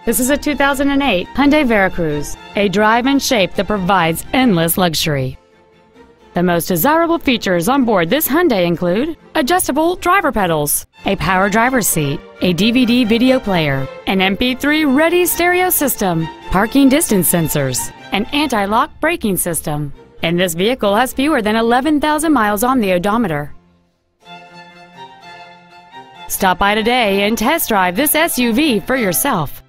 This is a 2008 Hyundai Veracruz, a drive and shape that provides endless luxury. The most desirable features on board this Hyundai include adjustable driver pedals, a power driver's seat, a DVD video player, an MP3 ready stereo system, parking distance sensors, an anti-lock braking system, and this vehicle has fewer than 11,000 miles on the odometer. Stop by today and test drive this SUV for yourself.